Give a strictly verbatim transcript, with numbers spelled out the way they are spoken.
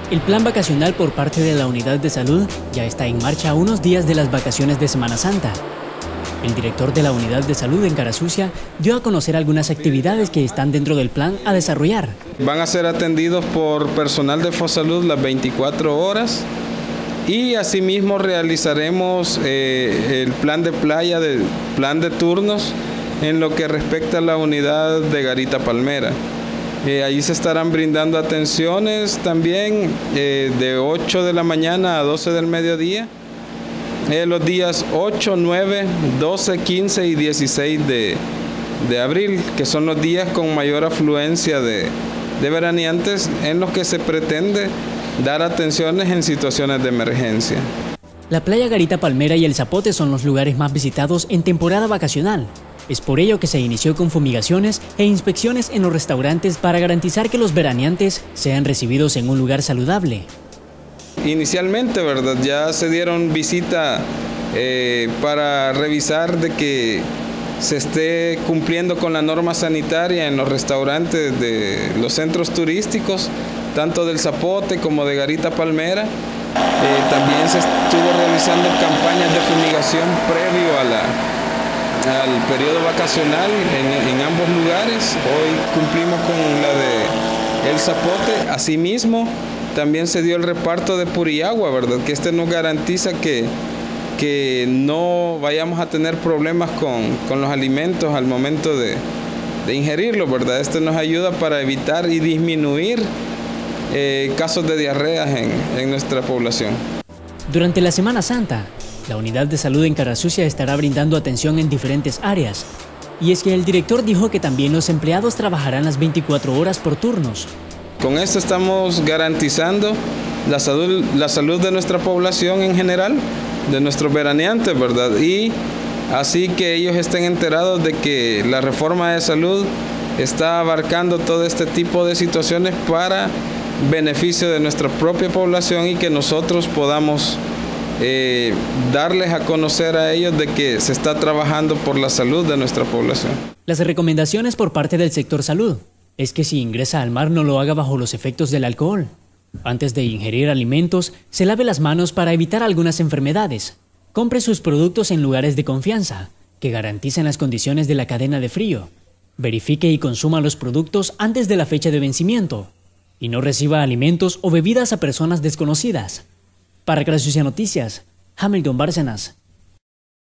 El plan vacacional por parte de la Unidad de Salud ya está en marcha a unos días de las vacaciones de Semana Santa. El director de la Unidad de Salud en Carasucia dio a conocer algunas actividades que están dentro del plan a desarrollar. Van a ser atendidos por personal de Fosalud las veinticuatro horas y asimismo realizaremos eh, el plan de playa, de, plan de turnos en lo que respecta a la unidad de Garita Palmera. Eh, allí se estarán brindando atenciones también eh, de ocho de la mañana a doce del mediodía, eh, los días ocho, nueve, doce, quince y dieciséis de, de abril, que son los días con mayor afluencia de, de veraneantes en los que se pretende dar atenciones en situaciones de emergencia. La playa Garita Palmera y el Zapote son los lugares más visitados en temporada vacacional. Es por ello que se inició con fumigaciones e inspecciones en los restaurantes para garantizar que los veraneantes sean recibidos en un lugar saludable. Inicialmente, ¿verdad? Ya se dieron visita eh, para revisar de que se esté cumpliendo con la norma sanitaria en los restaurantes de los centros turísticos, tanto del Zapote como de Garita Palmera. Eh, también se estuvo realizando campañas de fumigación previo a la al periodo vacacional en, en ambos lugares. Hoy cumplimos con la de El Zapote. Asimismo, también se dio el reparto de Puriagua, ¿verdad? Que este nos garantiza que, que no vayamos a tener problemas con, con los alimentos al momento de, de ingerirlos, ¿verdad? Este nos ayuda para evitar y disminuir eh, casos de diarreas en, en nuestra población. Durante la Semana Santa, la Unidad de Salud en Carasucia estará brindando atención en diferentes áreas. Y es que el director dijo que también los empleados trabajarán las veinticuatro horas por turnos. Con esto estamos garantizando la salud, la salud de nuestra población en general, de nuestros veraneantes, ¿verdad? Y así que ellos estén enterados de que la reforma de salud está abarcando todo este tipo de situaciones para beneficio de nuestra propia población y que nosotros podamos Eh, darles a conocer a ellos de que se está trabajando por la salud de nuestra población. Las recomendaciones por parte del sector salud es que si ingresa al mar no lo haga bajo los efectos del alcohol. Antes de ingerir alimentos, se lave las manos para evitar algunas enfermedades. Compre sus productos en lugares de confianza, que garanticen las condiciones de la cadena de frío. Verifique y consuma los productos antes de la fecha de vencimiento. Y no reciba alimentos o bebidas a personas desconocidas. Para Carasucia Noticias, Hamilton Bárcenas.